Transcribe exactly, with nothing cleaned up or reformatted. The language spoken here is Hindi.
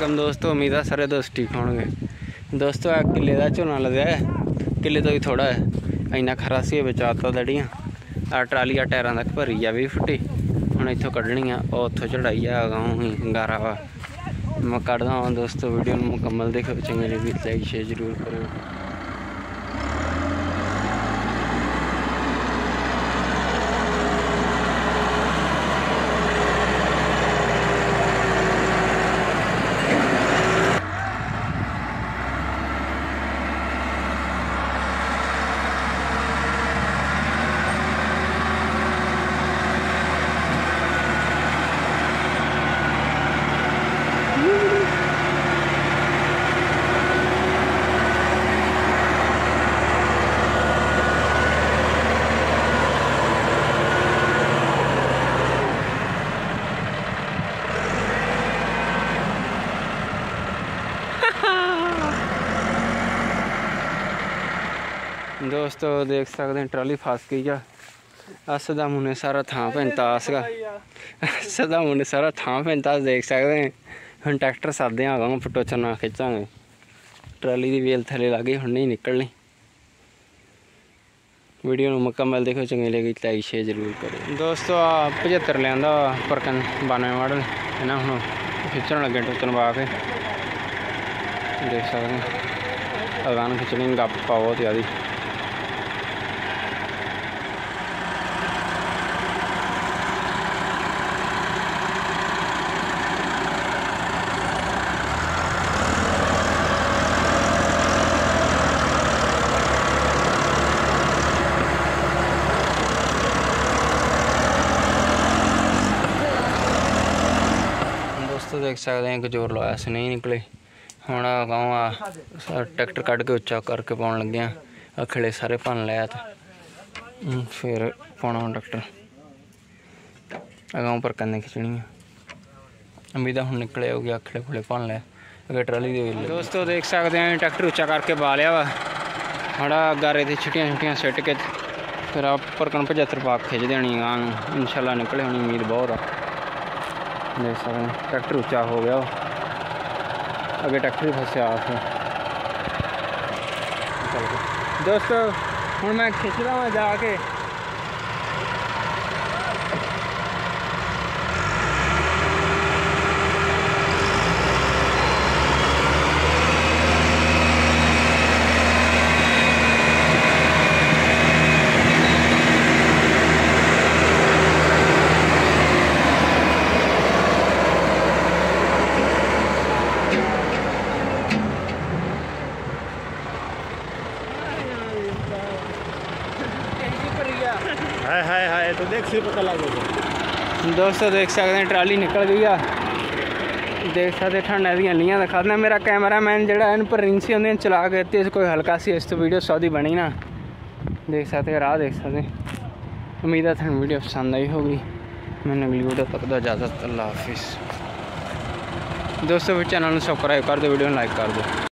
वालेकुम दोस्तों, उम्मीद है सारे दोस्त ठीक होंगे। दोस्तों आ किले का झोना लग्या है, किले तो भी थोड़ा है, इन्ना खरा सी बचाता दड़ियाँ आ ट्राली आ टायरों तक भरी आ भी फुटी। हम इतों कढ़नी आ उतों चढ़ाई आ गाँव ही गारा वा मैं कढ़दा हाँ। दोस्तों वीडियो मुकम्मल देखो, चंगी लगी लाइक शेयर जरूर करो। दोस्तों देख सकते हैं ट्राली फस गई है। सदा मुने सारा थां पैंतास का सदा मुने सारा थां पैंतास देख सकते हैं। हम ट्रैक्टर सादे आगा पटोचर ना खिंचांगे, ट्राली की वेल थले लग गई, हम नहीं निकलनी। वीडियो मुकम्मल देखो, चंगी लगी लाइक शेयर जरूर करो। दोस्तों आ पचहत्तर लिया परकन बानवे मॉडल है ना, हम खिंचण लगे टोचन पा के देख सकते हैं। अगान खिंचनी गप पाओ त्यादी देख सकते हैं कि जोर लगाया से नहीं निकले। हम गाँव आ ट्रैक्टर कट के उच्चा करके पाने लगे हैं, अखड़े सारे भन लिया तो फिर पाना ट्रैक्टर गाँव पर करने खिंचनी है। उम्मीद हम निकले हो गया, अखड़े खुले भन लिया अगर ट्राली दे। दोस्तों देख सकते हैं ट्रैक्टर उच्चा करके पा लिया वा, हड़ा गारे थे छुट्टियाँ छुट्टियाँ सिट के फिर आप परकन पचहत्तर पाक खिंच देनी गाँव इंशाल्लाह निकले होनी उम्मीद बहुत आ। देख सकते हैं ट्रैक्टर उच्चा हो गया, अगे ट्रैक्टर ही फंसा फिर। दोस्तों हूँ मैं खिंचदा वा जाके हाय हाय हाय तो देख से पता लगे। दोस्तों देख सकते हैं ट्राली निकल गई है। देख सकते ठंडा दी लीयां दिखाना। मेरा कैमरा मैन जरा इन पर रिंसी होंगे चला के ते कोई हल्का सी इस तो वीडियो सौदी बनी ना। देख सकते हैं राह देख सकते हैं। उम्मीद है थानू वीडियो पसंद आई होगी। मैंने अगली वीडियो तक दा इजाज़त, अल्लाह हाफिज़। दोस्तों फिर चैनल सब्सक्राइब कर दो, वीडियो लाइक कर दो।